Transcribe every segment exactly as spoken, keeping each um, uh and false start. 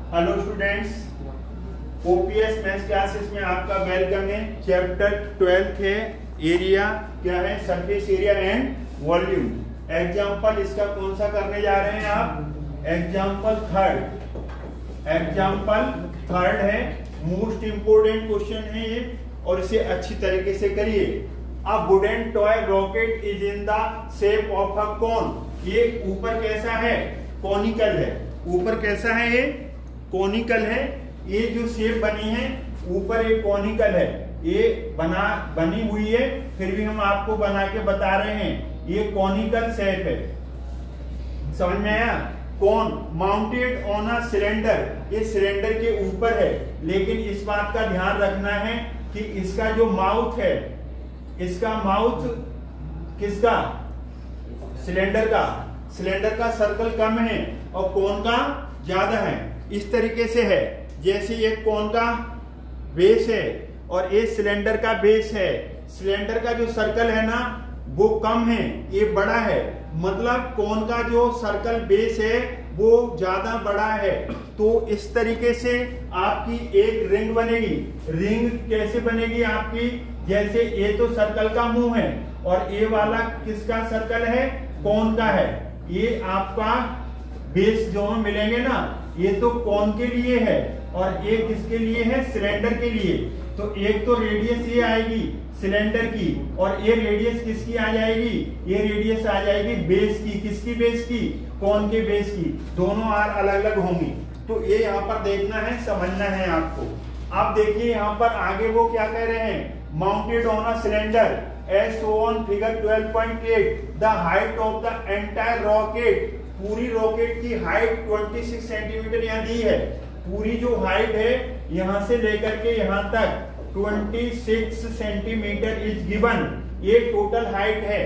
Hello students, OPS maths classes में आपका welcome है। चैप्टर ट्वेल्थ है, एरिया क्या है, surface area and volume. Example इसका कौन सा करने जा रहे हैं आप? Example third. एग्जाम्पल थर्ड है, मोस्ट इंपोर्टेंट क्वेश्चन है ये और इसे अच्छी तरीके से करिए। A wooden toy rocket is in the shape of a cone. ये ऊपर कैसा है? कॉनिकल है। ऊपर कैसा है? ये कॉनिकल है। ये जो शेप बनी है ऊपर एक कॉनिकल है, ये बना बनी हुई है, फिर भी हम आपको बना के बता रहे हैं ये कॉनिकल शेप है। समझ में आया? Cone mounted on a cylinder, ये सिलेंडर के ऊपर है, लेकिन इस बात का ध्यान रखना है कि इसका जो माउथ है, इसका माउथ किसका? सिलेंडर का। सिलेंडर का सर्कल कम है और कोन का ज्यादा है। इस तरीके से है जैसे ये कोन का बेस है और ये सिलेंडर का बेस है। सिलेंडर का जो सर्कल है ना वो कम है, ये बड़ा है, मतलब कोन का जो सर्कल बेस है वो ज्यादा बड़ा है। तो इस तरीके से आपकी एक रिंग बनेगी। रिंग कैसे बनेगी आपकी? जैसे ये तो सर्कल का मुंह है और ये वाला किसका सर्कल है? कोन का है। ये आपका बेस जो मिलेंगे ना, ये तो कोन के लिए है और ये किसके लिए है? सिलेंडर के लिए। तो एक तो रेडियस ये आएगी सिलेंडर की और ये रेडियस किसकी आ जाएगी? ये रेडियस आ जाएगी बेस की। किसकी बेस की? कोन के बेस की। दोनों आर अलग अलग होंगी। तो ये यहाँ पर देखना है, समझना है आपको। आप देखिए यहाँ पर आगे वो क्या कह रहे हैं? Mounted on a cylinder as shown figure twelve point eight, the height of the entire rocket, पूरी रॉकेट की हाइट छब्बीस सेंटीमीटर यहाँ दी है। पूरी जो हाइट है यहाँ से लेकर के यहाँ तक छब्बीस सेंटीमीटर इज गिवन। ये टोटल हाइट है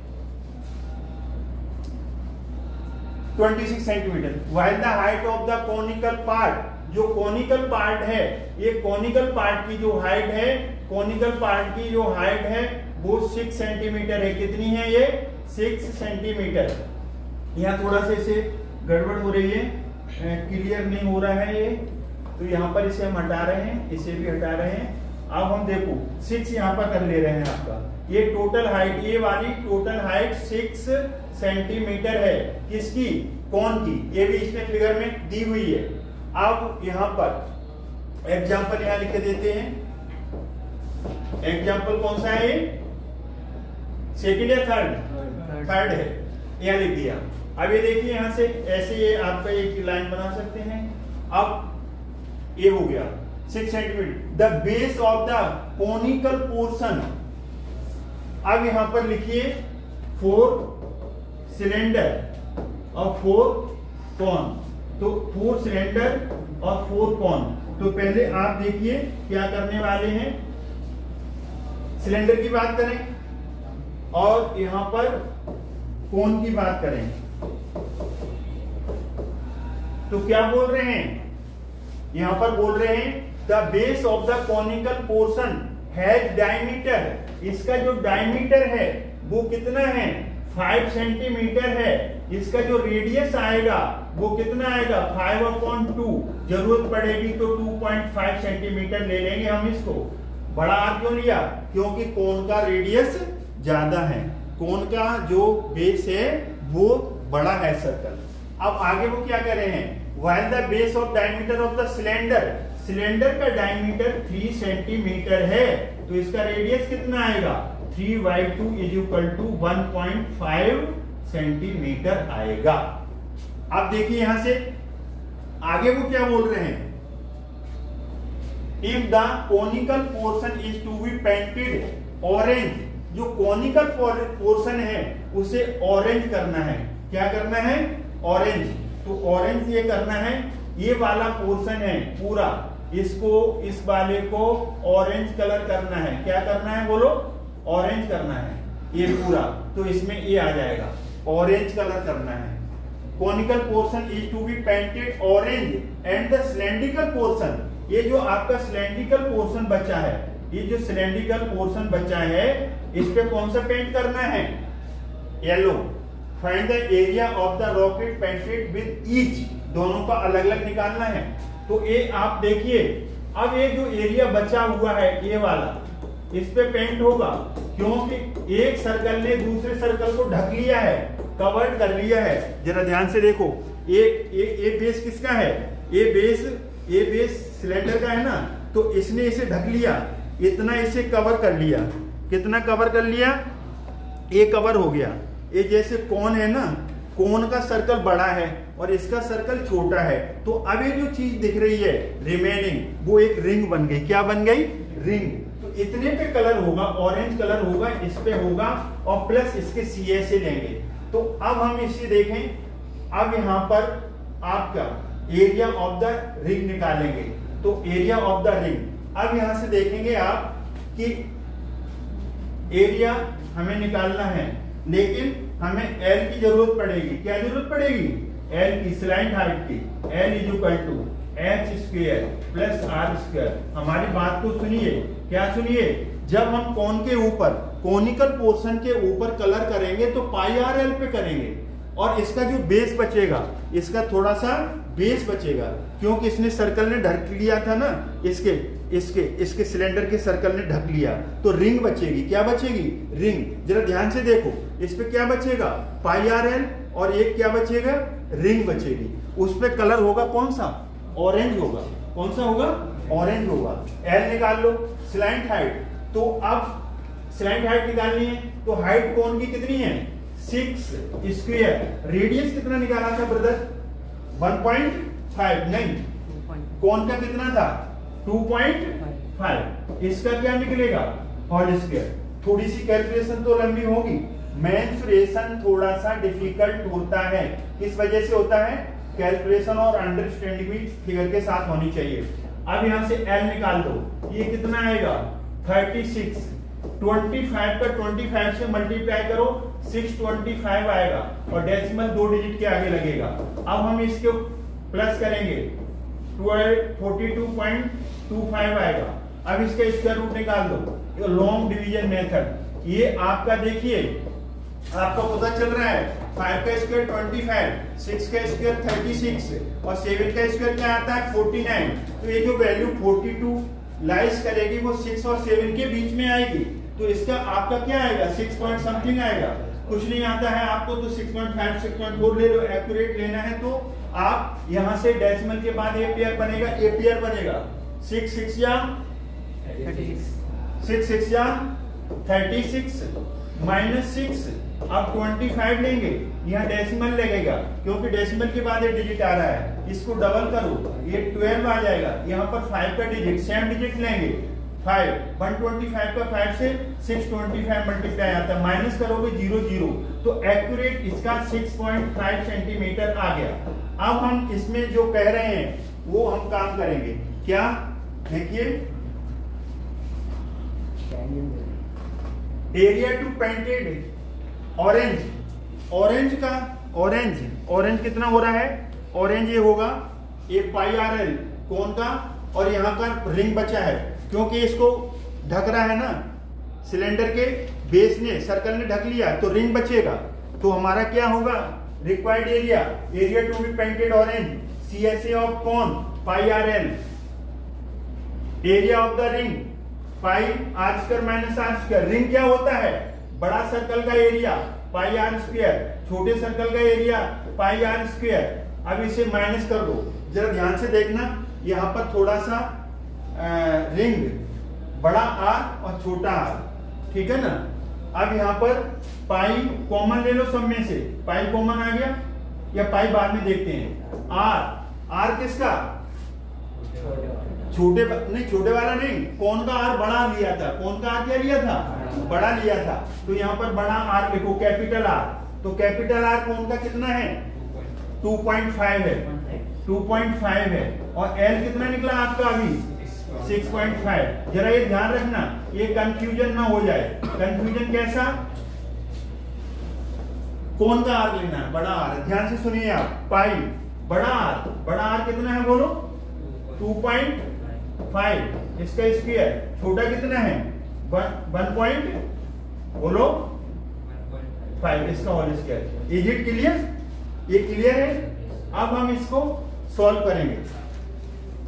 छब्बीस centimetre. while the height of the conical part, जो कॉनिकल पार्ट है, ये कॉनिकल पार्ट की जो हाइट है, कॉनिकल पार्ट की जो हाइट है वो सिक्स सेंटीमीटर है। कितनी है ये? Six centimetre. यहाँ थोड़ा सा इसे गड़बड़ हो रही है, क्लियर नहीं हो रहा है ये, तो यहाँ पर इसे हम हटा रहे हैं, इसे भी हटा रहे हैं। अब हम देखो सिक्स यहाँ पर कर ले रहे हैं आपका। ये टोटल हाइट, ये वाली टोटल हाइट सिक्स सेंटीमीटर है। किसकी? कौन की? ये भी इसमें फिगर में दी हुई है। अब यहाँ पर एग्जाम्पल यहाँ लिख देते हैं। एग्जाम्पल कौन सा है? सेकंड या थर्ड? थर्ड है, यहाँ लिख दिया। अब ये देखिए यहाँ से ऐसे ये आपका एक लाइन बना सकते हैं। अब ये हो गया six centimetre. The base of the conical portion. अब यहां पर लिखिए फोर सिलेंडर और फोर कॉन। तो फोर सिलेंडर और फोर कॉन। तो पहले आप देखिए क्या करने वाले हैं। सिलेंडर की बात करें और यहां पर कोन की बात करें तो क्या बोल रहे हैं? यहां पर बोल रहे हैं the base of the conical portion has diameter. इसका जो डायमीटर है वो कितना है? फाइव सेंटीमीटर है। इसका जो रेडियस आएगा वो कितना आएगा? Five upon two. जरूरत पड़ेगी तो टू पॉइंट फाइव सेंटीमीटर ले लेंगे हम इसको। बड़ा आर क्यों लिया? क्योंकि कोन का रेडियस ज्यादा है, कोन का जो बेस है वो बड़ा है सर्कल। अब आगे वो क्या कर रहे हैं? while the base of diameter of the cylinder, cylinder का डायमीटर थ्री सेंटीमीटर है, तो इसका रेडियस कितना आएगा? Three by two is equal to one point five centimetre आएगा। अब देखिए यहां से आगे वो क्या बोल रहे हैं? If the conical portion is to be painted orange, जो कोनिकल पोर्शन है उसे ऑरेंज करना है। क्या करना है? ऑरेंज। तो ऑरेंज ये करना है, ये वाला पोर्शन है पूरा, इसको इस वाले को ऑरेंज कलर करना है। क्या करना है बोलो? ऑरेंज करना है ये पूरा। तो इसमें ये आ जाएगा, ऑरेंज कलर करना है। Conical portion is to be painted orange and the cylindrical portion, ये जो आपका सिलेंड्रिकल पोर्शन बचा है, ये जो सिलेंड्रिकल पोर्शन बचा है इस पे कौन सा पेंट करना है? Yellow. Find the area of the rocket painted with each, दोनों का अलग अलग निकालना है। तो ये आप देखिए, अब ये जो एरिया बचा हुआ है ये वाला, इस पे पेंट होगा, क्योंकि एक सर्कल ने दूसरे सर्कल को ढक लिया है, कवर्ड कर लिया है। जरा ध्यान से देखो, एक ये बेस किसका है, ये बेस ये बेस सिलेंडर का है ना, तो इसने इसे ढक लिया, इतना इसे कवर कर लिया। कितना कवर कर लिया, ये कवर हो गया। ये जैसे कोन है ना, कोन का सर्कल बड़ा है और इसका सर्कल छोटा है, तो अब ये जो चीज दिख रही है रिमेनिंग, वो एक रिंग बन गई। क्या बन गई, रिंग। तो इतने पे कलर होगा, ऑरेंज कलर होगा, इस पे होगा, और प्लस इसके सीए से लेंगे। तो अब हम इसे देखें, अब यहाँ पर आपका एरिया ऑफ द रिंग निकालेंगे। तो एरिया ऑफ द रिंग, अब यहां से देखेंगे आप कि एरिया हमें निकालना है, लेकिन हमें एल की जरूरत पड़ेगी। क्या जरूरत पड़ेगी, एल की, स्लाइड हाइट की। L is equal to h square plus r square. हमारी बात को सुनिए, क्या सुनिए, जब हम कोन के ऊपर, कोनिकल पोर्शन के ऊपर कलर करेंगे तो पाई आर एल पे करेंगे, और इसका जो बेस बचेगा, इसका थोड़ा सा बेस बचेगा, क्योंकि इसने सर्कल ने ढक लिया था ना, इसके इसके इसके सिलेंडर के सर्कल ने ढक लिया, तो रिंग बचेगी। क्या बचेगी, रिंग। जरा ध्यान से देखो, इस पे क्या बचेगा, पाई आर एल, और एक क्या बचेगा, रिंग बचेगी। उस पे कलर होगा कौन सा, ऑरेंज होगा। कौन सा होगा, ऑरेंज होगा। एल निकाल लो, स्लाइड हाइट। तो अब स्लाइड हाइट निकालनी है, तो हाइट कोन की कितनी है, सिक्स स्क्वायर। रेडियस कितना निकाला था ब्रदर, वन पॉइंट फाइव, नहीं, कोन का कितना था, टू पॉइंट फाइव। इसका क्या निकलेगा, होल स्क्वायर। थोड़ी सी कैलकुलेशन तो लंबी होगी, मेंसुरेशन थोड़ा सा डिफिकल्ट होता है। किस वजह से होता है, कैलकुलेशन और अंडरस्टैंडिंग भी फिगर के साथ होनी चाहिए। अब यहां से एल निकाल दो, ये कितना आएगा, थर्टी सिक्स। पच्चीस का पच्चीस से मल्टीप्लाई करो, छह सौ पच्चीस आएगा, और डेसिमल दो डिजिट के आगे लगेगा। अब हम इसको प्लस करेंगे, बयालीस पॉइंट दो पाँच आएगा। अब इसका स्क्वायर रूट निकाल दो, लॉन्ग डिवीजन मेथड। ये आपका देखिए, आपका पता चल रहा है, फाइव का स्क्वायर पच्चीस, सिक्स का स्क्वायर छत्तीस, और सेवन का स्क्वायर क्या आता है, उनचास। तो ये जो वैल्यू बयालीस लाइज करेगी, वो सिक्स और सेवन के बीच में आएगी। तो इसका आपका क्या आएगा, सिक्स पॉइंट समथिंग आएगा। कुछ नहीं आता है आपको तो six point five, six point four ले लो। एक्यूरेट लेना है तो आप यहां से डेसिमल के बाद ए पेयर बनेगा, ए पेयर बनेगा। सिक्स सिक्स या सिक्स सिक्स या थर्टी सिक्स माइनस सिक्स, अब पच्चीस लेंगे, यहाँ डेसिमल लगेगा, क्योंकि डेसिमल के बाद ये डिजिट आ रहा है। इसको डबल करो, ये ट्वेल्व आ जाएगा। यहाँ पर फाइव का डिजिट, सेम डिजिट लेंगे, फाइव, वन ट्वेंटी फाइव का फाइव से सिक्स ट्वेंटी फाइव मल्टीप्लाई आता है, माइनस करोगे जीरो जीरो, तो एक्यूरेट इसका सिक्स पॉइंट फाइव सेंटीमीटर आ गया। अब हम इसमें जो कह रहे हैं वो हम काम करेंगे। क्या, देखिए, area to painted orange, orange का ऑरेंज ऑरेंज कितना हो रहा है, ऑरेंज ये होगा ये पाई आर एल कौन का, और यहाँ का रिंग बचा है, क्योंकि इसको ढक रहा है ना, सिलेंडर के बेस ने, सर्कल ने ढक लिया, तो रिंग बचेगा। तो हमारा क्या होगा, required area, area to be painted orange, C S A of cone, pi r l, area of the ring, pi r square minus r square. Ring क्या होता है, बड़ा सर्कल का एरिया पाई आर स्क्वायर, छोटे circle का area pi r square. अब इसे minus कर दो, जरा ध्यान से देखना, यहाँ पर थोड़ा सा आ, रिंग, बड़ा आर और छोटा आर, ठीक है ना। अब यहाँ पर पाई कॉमन ले लो सब में से, पाई कॉमन आ गया, या पाई बाद में देखते हैं। आर, आर किसका, छोटे नहीं, छोटे वाला नहीं, कौन का आर बड़ा लिया था, कौन का आर क्या लिया था, बड़ा लिया था। तो यहाँ पर बड़ा आर लिखो, कैपिटल आर। तो कैपिटल आर कौन का कितना है, टू पॉइंट फाइव है, टू पॉइंट फाइव है, और एल कितना निकला आपका अभी, सिक्स पॉइंट फाइव। जरा ये ध्यान रखना, ये कंफ्यूजन ना हो जाए। कंफ्यूजन कैसा, कौन का आर लेना है, बड़ा आर। ध्यान से सुनिए आप, पाई बड़ा आर, बड़ा आर कितना है बोलो, टू पॉइंट फाइव, इसका स्क्वायर, छोटा कितना है, वन पॉइंट बोलो फाइव, इसका whole square. Is it clear, ये क्लियर है। अब हम इसको सॉल्व करेंगे।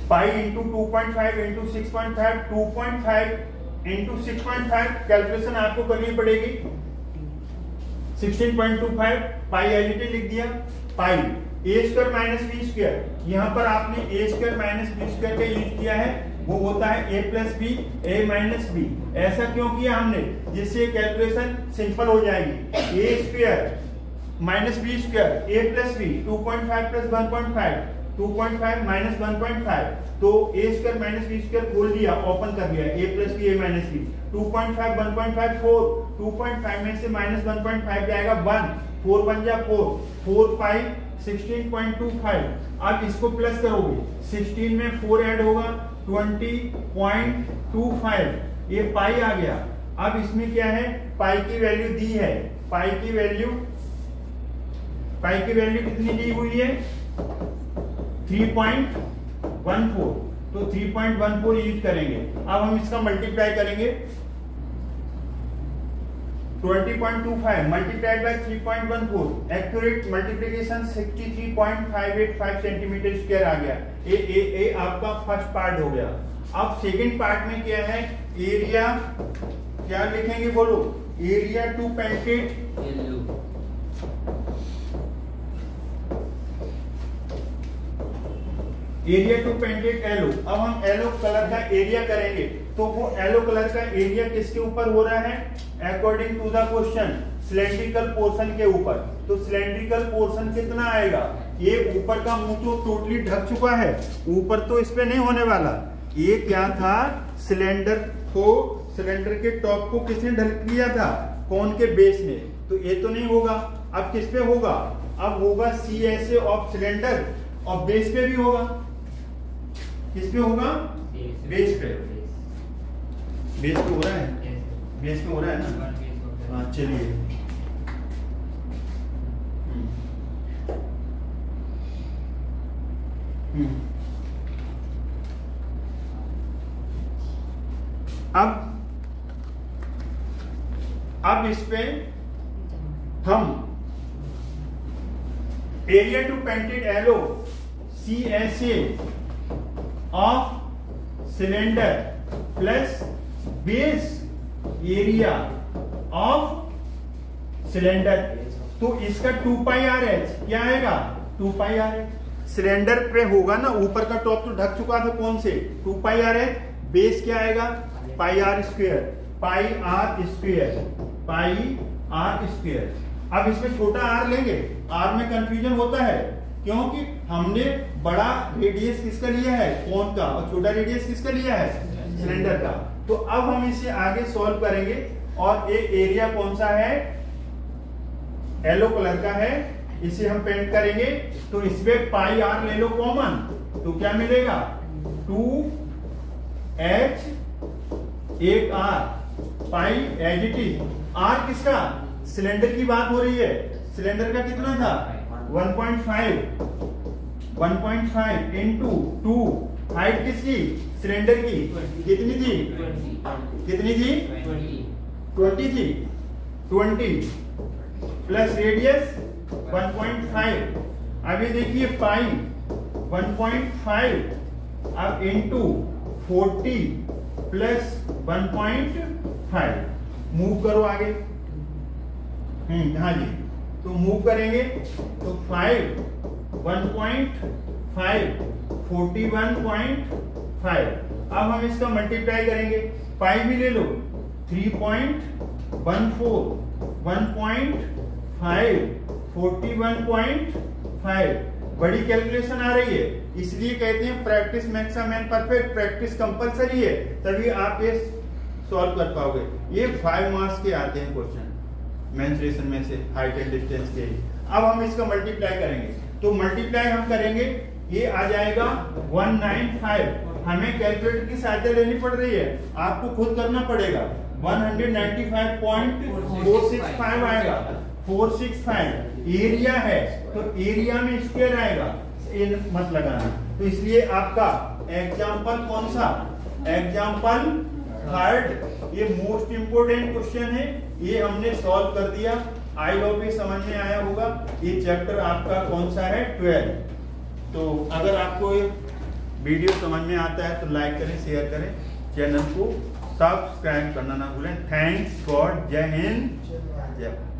Pi into two point five into six point five, two point five into six point five calculation आपको करनी पड़ेगी। Sixteen point two five pi एलटी लिख दिया। Pi a square minus b square, यहाँ पर आपने a square minus b square का यूज किया है, वो होता है a plus b a minus b. ऐसा क्यों किया हमने? जिससे कैलकुलेशन सिंपल हो जाएगी। A square minus b square a plus b, two point five plus one point five, two point five minus one point five, तो a square minus b square खोल दिया, ओपन कर दिया, a plus b a minus b, two point five one point five four, to point five में से minus one point five जाएगा one, four one जा four, four pi sixteen point two five. अब इसको plus करोगे, sixteen में four add होगा, twenty point two five, ये पाई आ गया। अब इसमें क्या है, पाई की वैल्यू दी है, पाई की वैल्यू पाई की वैल्यू कितनी दी हुई है? थ्री पॉइंट वन फोर, तो three point one four use करेंगे। अब हम इसका मल्टीप्लाई करेंगे, twenty point two five multiplied by three point one four, accurate multiplication sixty three point five eight five centimetre square आ गया। ए ए ए आपका first part हो गया। अब सेकंड पार्ट में क्या है, एरिया क्या लिखेंगे बोलो? Area to painted area to painted yellow. अब हम एलो कलर का एरिया करेंगे, तो वो एलो कलर का एरिया किसके ऊपर हो रहा है? According to the question cylindrical portion के ऊपर। तो सिलेंड्रिकल पोर्शन कितना आएगा? ये ऊपर का मुंह तो टोटली ढक चुका है, ऊपर तो इस पे नहीं होने वाला। ये क्या था, सिलेंडर को, सिलेंडर के टॉप को किसने ढक दिया था? कौन के बेस ने। तो ये तो नहीं होगा। अब किस पे होगा? अब होगा C S A of cylinder, और बेस पे भी होगा। किस पे होगा? बेस पे। बेस पे हो रहा है, बेस पे हो रहा है ना। हाँ चलिए, अब अब इस पे हम area to painted yellow C S A of cylinder plus base area of cylinder, तो इसका टू पाई आर एच क्या आएगा? Two pi r h. Cylinder पे होगा ना, ऊपर का टॉप तो ढक चुका था, कौन से? Two pi r h. Base क्या आएगा? Pi r square, pi r square, pi r square. अब इसमें छोटा आर लेंगे, आर में कंफ्यूजन होता है क्योंकि हमने बड़ा रेडियस किसका लिया है? कोन का, और छोटा रेडियस किसका लिया है? सिलेंडर का। तो अब हम इसे आगे सॉल्व करेंगे, और ये एरिया कौन सा है? येलो कलर का है, इसे हम पेंट करेंगे। तो इसमें पाई आर ले लो कॉमन, तो क्या मिलेगा? टू एच एक r, pi as it is. R किसका? सिलेंडर की बात हो रही है। सिलेंडर का कितना था? One point five, one point five into two, height किसकी? सिलेंडर की कितनी थी? कितनी थी? ट्वेंटी थी। Twenty plus radius one point five. अभी देखिए पाई वन पॉइंट फाइव, अब into forty plus one point five. Move करो आगे। हम्म हाँ जी, तो मूव करेंगे तो five, one point five, forty one point five. अब हम इसका मल्टीप्लाई करेंगे, पाई भी ले लो, three point one four, one point five, forty one point five. बड़ी कैलकुलेशन आ रही है, इसलिए कहते हैं practice makes a man perfect. Practice compulsory है, तभी आप ये सॉल्व कर पाओगे। ये फाइव मार्क्स के आते हैं क्वेश्चन मेंसुरेशन में से, हाइट एंड डिस्टेंस के। अब हम इसका मल्टीप्लाई करेंगे, तो मल्टीप्लाई हम करेंगे, ये आ जाएगा वन नाइन फाइव। हमें कैलकुलेटर की सहायता लेनी पड़ रही है, आपको खुद करना पड़ेगा। One ninety five point four six five आएगा, फोर सिक्स फाइव। एरिया है तो एरिया में स्क्वायर आएगा, इन मत लगाना। तो इसलिए आपका एग्जाम्पल कौन सा? Example third. ये मोस्ट इंपोर्टेंट क्वेश्चन है, ये हमने सॉल्व कर दिया। आई होप ये समझ में आया होगा। ये चैप्टर आपका कौन सा है? ट्वेल्व। तो अगर आपको वीडियो समझ में आता है तो लाइक करें, शेयर करें, चैनल को सब्सक्राइब करना ना भूलें। Thanks God. जय हिंद, जय भारत।